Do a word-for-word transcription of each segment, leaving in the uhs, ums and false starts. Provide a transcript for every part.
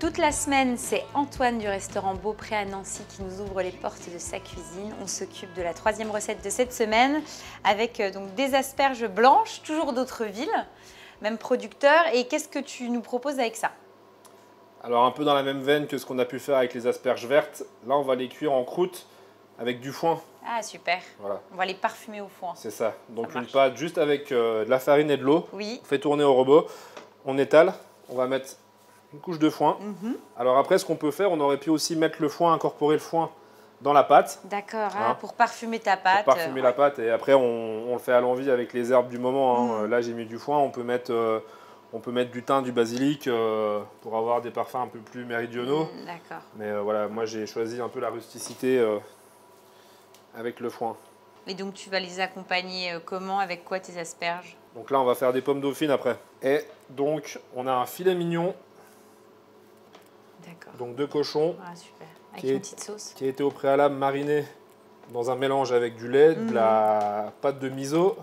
Toute la semaine, c'est Antoine du restaurant Beaupré à Nancy qui nous ouvre les portes de sa cuisine. On s'occupe de la troisième recette de cette semaine avec euh, donc des asperges blanches, toujours d'autres villes, même producteur. Et qu'est-ce que tu nous proposes avec ça? Alors un peu dans la même veine que ce qu'on a pu faire avec les asperges vertes, là on va les cuire en croûte avec du foin. Ah super, Voilà. On va les parfumer au foin. C'est ça, donc ça une pâte juste avec euh, de la farine et de l'eau. Oui. On fait tourner au robot, on étale, on va mettre une couche de foin. Mm-hmm. Alors après ce qu'on peut faire, on aurait pu aussi mettre le foin, incorporer le foin dans la pâte. D'accord, Hein, ah, pour parfumer ta pâte. Pour parfumer euh, la ouais. pâte et après on, on le fait à l'envie avec les herbes du moment. Hein. Mm. Là j'ai mis du foin, on peut mettre, euh, on peut mettre du thym, du basilic euh, pour avoir des parfums un peu plus méridionaux. Mm, D'accord. Mais euh, voilà, moi j'ai choisi un peu la rusticité euh, avec le foin. Et donc tu vas les accompagner euh, comment? Avec quoi tes asperges? Donc là on va faire des pommes dauphines après. Et donc on a un filet mignon, D'accord. donc de cochon, Ah super, avec qui est- une petite sauce. qui a été au préalable mariné dans un mélange avec du lait, Mhm. de la pâte de miso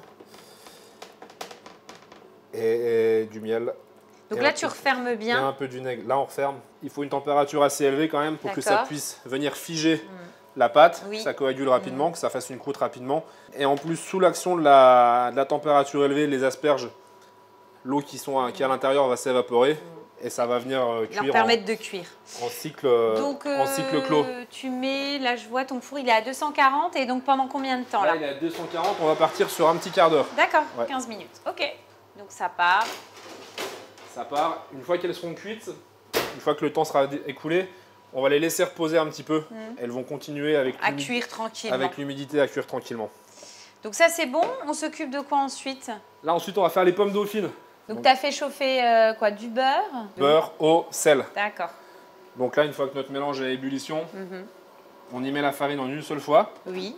et, et du miel. Donc Et là un tu peu- refermes et bien. un peu du vinaigre. Là on referme. Il faut une température assez élevée quand même pour que ça D'accord. puisse venir figer Mm. la pâte, Oui. que ça coagule rapidement, que ça fasse une croûte rapidement. Et en plus, sous l'action de la, de la température élevée, les asperges, l'eau qui, sont, qui est à l'intérieur va s'évaporer et ça va venir euh, Leur cuire en, permettre de cuire. en cycle, euh, Donc en cycle clos. euh, tu mets, là je vois ton four il est à deux cent quarante et donc pendant combien de temps là? Là, il est à deux cent quarante, on va partir sur un petit quart d'heure. D'accord, Ouais. quinze minutes. Ok, donc ça part. Ça part. Une fois qu'elles seront cuites, une fois que le temps sera dé- écoulé, on va les laisser reposer un petit peu. Mm. Elles vont continuer avec À l'humi- cuire tranquillement. avec l'humidité à cuire tranquillement. Donc ça c'est bon, on s'occupe de quoi ensuite? Là, ensuite, on va faire les pommes dauphines. Donc Donc- tu as fait chauffer euh, quoi? Du beurre? Beurre, eau, sel. D'accord. Donc là, une fois que notre mélange est à ébullition, Mhm. on y met la farine en une seule fois. Oui.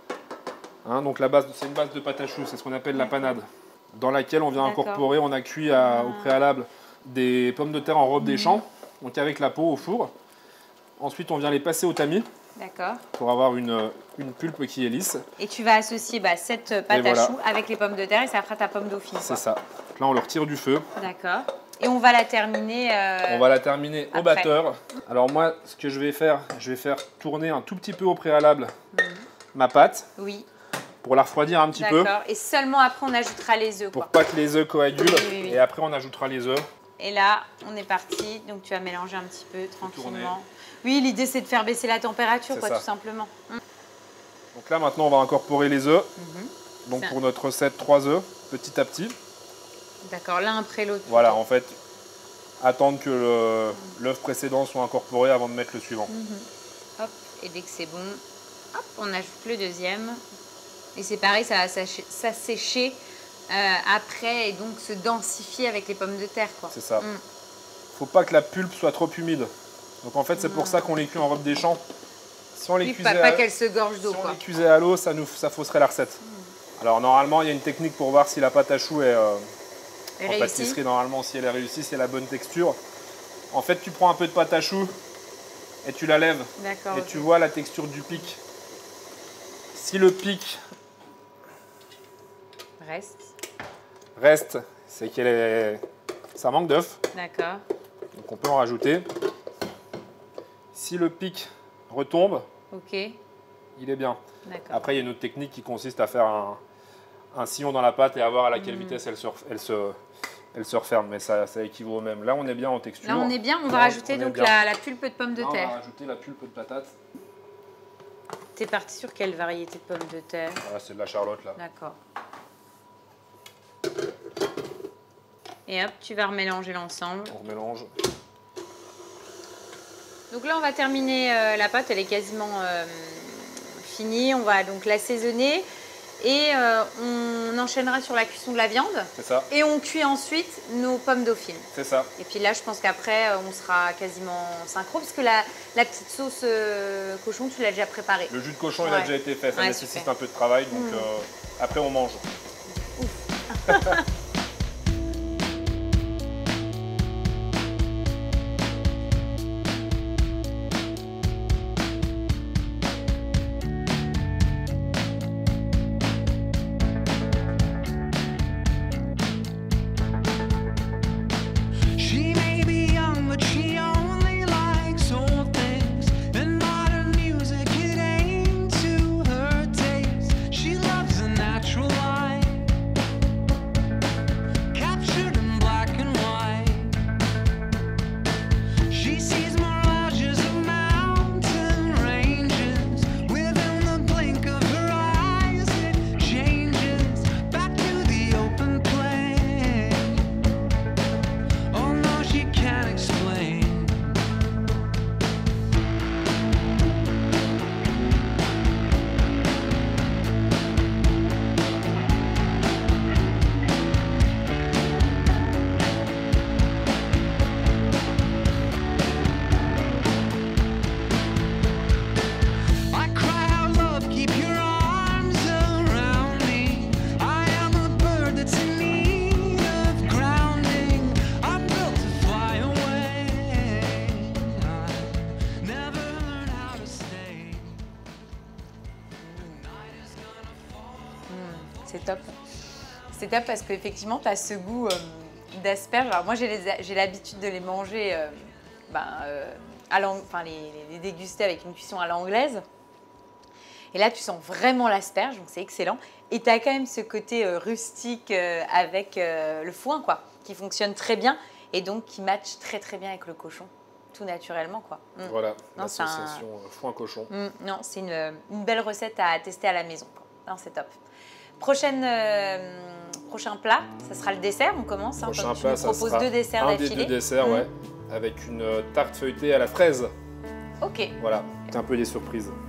Hein, donc la base, c'est une base de pâte à choux, c'est ce qu'on appelle la panade, dans laquelle on vient D'accord. incorporer, on a cuit à- au Ah. préalable des pommes de terre en robe des Mhm. champs, donc avec la peau au four. Ensuite, on vient les passer au tamis D'accord. pour avoir une, une pulpe qui est lisse. Et tu vas associer bah, cette pâte Et à voilà. choux avec les pommes de terre et ça fera ta pomme dauphine. C'est quoi. ça. Donc là, on le retire du feu. D'accord. Et on va la terminer. euh, On va la terminer au après. batteur. Alors moi, ce que je vais faire, je vais faire tourner un tout petit peu au préalable ma pâte Oui. pour la refroidir un petit peu, D'accord. Et seulement après on ajoutera les œufs. pour Quoi. pas que les œufs coagulent. Oui, oui, oui. Et après, on ajoutera les œufs. Et là, on est parti. Donc tu vas mélanger un petit peu tranquillement. tourner. Oui, l'idée c'est de faire baisser la température, C'est quoi, ça. tout simplement. Mm. Donc là, maintenant, on va incorporer les œufs. Mhm. Donc Ça. pour notre recette, trois œufs, petit à petit. D'accord, l'un après l'autre. Voilà, en fait, attendre que le- l'œuf précédent soit incorporé avant de mettre le suivant. Mhm. Hop, et dès que c'est bon, hop, on ajoute le deuxième. Et c'est pareil, ça va s'aché- s'assécher euh, après et donc se densifier avec les pommes de terre. Quoi. C'est ça. Mm. Faut pas que la pulpe soit trop humide. Donc en fait, c'est pour ça qu'on les cuit en robe des champs. Si on les Oui, cuisait pas, pas à, qu'elle se gorge si d'eau. on quoi. les cuisait à l'eau, ça nous ça fausserait la recette. Alors normalement, il y a une technique pour voir si la pâte à choux est euh, Et en réussi. pâtisserie, normalement, si elle est réussie, si elle a la bonne texture. En fait, tu prends un peu de pâte à choux et tu la lèves. D'accord. Et ok. tu vois la texture du pic. Si le pic Reste. reste, c'est qu'elle est... ça manque d'œuf. D'accord. Donc on peut en rajouter. Si le pic retombe, Ok. il est bien. D'accord. Après, il y a une autre technique qui consiste à faire un, un sillon dans la pâte et à voir à laquelle Mm. vitesse elle se, ref- elle, se, elle se referme. Mais ça, ça équivaut au même. Là, on est bien en texture. Là, on est bien. On va Là, rajouter on est donc bien. la, la pulpe de pommes de Là, on terre. va rajouter la pulpe de patate. T'es parti sur quelle variété de pommes de terre? Voilà, c'est de la charlotte là. D'accord. Et hop, tu vas remélanger l'ensemble. On remélange. Donc là, on va terminer euh, la pâte, elle est quasiment euh, finie. On va donc l'assaisonner et euh, on enchaînera sur la cuisson de la viande. C'est ça. Et on cuit ensuite nos pommes dauphines. C'est ça. Et puis là, je pense qu'après, euh, on sera quasiment synchro parce que la, la petite sauce euh, cochon, tu l'as déjà préparée. Le jus de cochon, il Ouais. a déjà été fait. Ça Ouais, nécessite super. un peu de travail. Donc Mm. euh, après, on mange. She may be young, but she only C'est top. C'est top parce qu'effectivement, tu as ce goût euh, d'asperges. Alors moi, j'ai l'habitude de les manger, euh, ben, euh, à enfin, les, les, les déguster avec une cuisson à l'anglaise. Et là, tu sens vraiment l'asperge, donc c'est excellent. Et tu as quand même ce côté euh, rustique euh, avec euh, le foin, quoi, qui fonctionne très bien et donc qui match très très bien avec le cochon, tout naturellement, quoi. Mm. Voilà, l'association un... foin-cochon. Mm, non, c'est une, une belle recette à tester à la maison, quoi. Non, c'est top. Prochaine, euh, prochain plat, ça sera le dessert, on commence. Hein, prochain tu plat, nous ça proposes sera deux desserts d'affilée. Un des deux desserts, mmh. ouais, avec une tarte feuilletée à la fraise. Ok. Voilà, c'est un peu des surprises.